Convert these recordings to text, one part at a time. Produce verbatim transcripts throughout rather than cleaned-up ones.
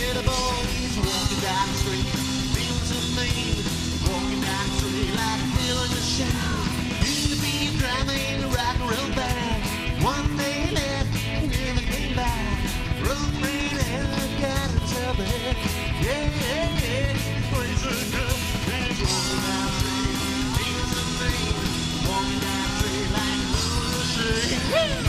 little boys walking down the street, feeling so mean, walking down the street like a pill in the shade. Used to be a drumming a rock and roll band. One day left, he never came back. Road man and got himself ahead. Yeah, yeah, yeah. Plays a girl, he's walking down the street, feeling so mean, walking down the street like a pill in the shade.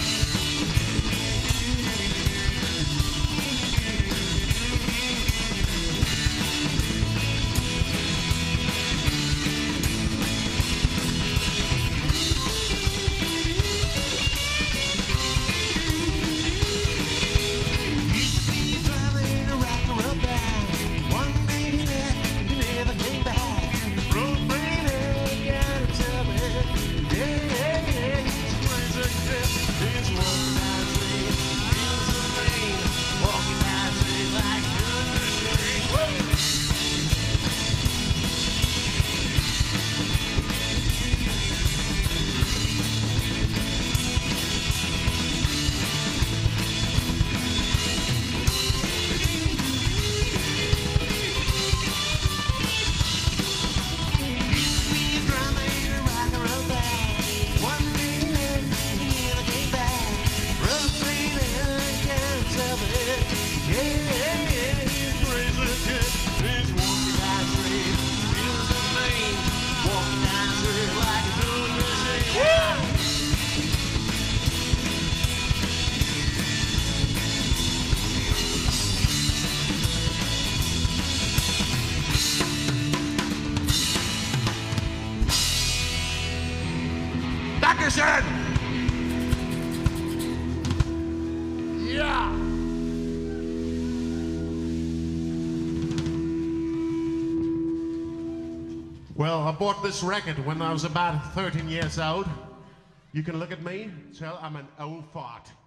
Dankeschön! Yeah! Well, I bought this record when I was about thirteen years old. You can look at me, tell I'm an old fart.